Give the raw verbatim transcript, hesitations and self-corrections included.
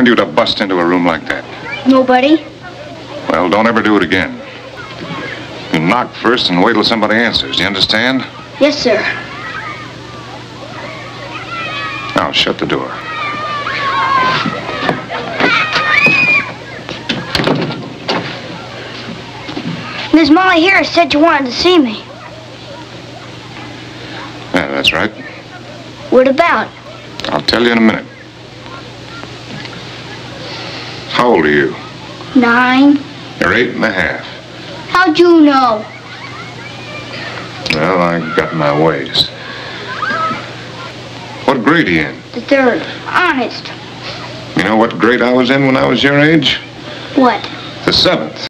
warned you to bust into a room like that? Nobody. Well, don't ever do it again. You knock first and wait till somebody answers. Do you understand? Yes, sir. Now, shut the door. Miss Molly Harris said you wanted to see me. Yeah, that's right. What about? I'll tell you in a minute. How old are you? Nine. You're eight and a half. How'd you know? Well, I got my ways. What grade are you in? The third. Honest. You know what grade I was in when I was your age? What? The seventh.